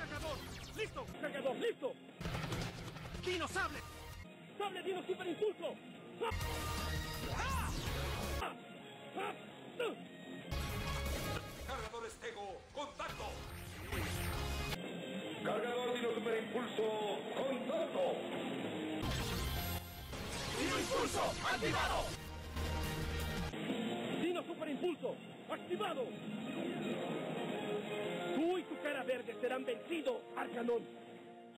¡Cargador! ¡Listo! ¡Cargador, listo! ¡Dino Sable! ¡Sable Dino Super Impulso! Cargador Estego, contacto. Cargador Dino Super Impulso, contacto. ¡Dino Impulso, activado! Dino Super Impulso, activado. Tú y tu cara verde serán vencidos, Arcanón.